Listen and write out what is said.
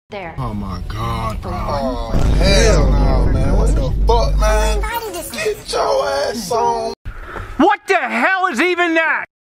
There. Oh my God, bro. Oh, hell no, man. What the fuck, man? Get your ass on. What the hell is even that?